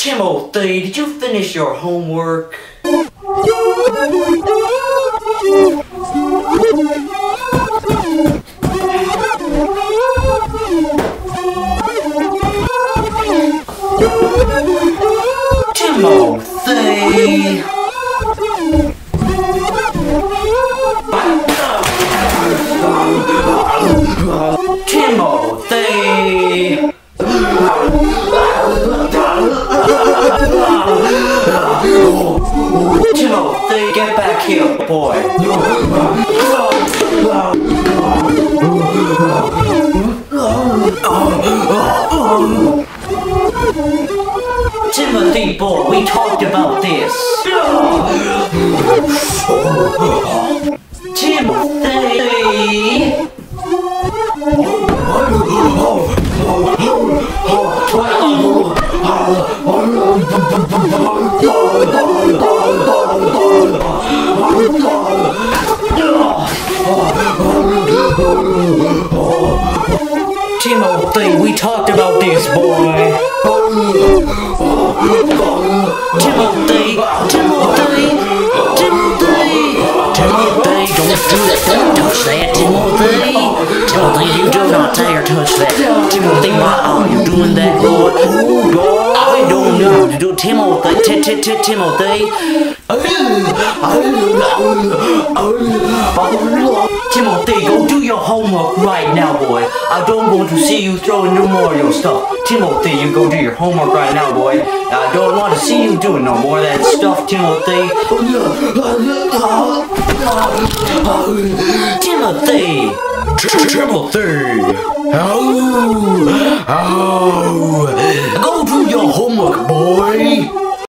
Timothy, did you finish your homework? Timothy! Timothy! Timothy, get back here, boy. Timothy, boy, we talked about this. Timothy! Timothy, we talked about this, boy. Timothy, Timothy, Timothy, Timothy, don't do that, don't touch that, Timothy. Timothy, you do not dare touch that. Timothy, why are you doing that, boy? I don't know to do, Timothy, Timothy. Timothy, go do your homework right now, boy. I don't want to see you throwing no more of your stuff. Timothy, you go do your homework right now, boy. I don't want to see you doing no more of that stuff, Timothy. Timothy! Timothy! Go do your homework, boy.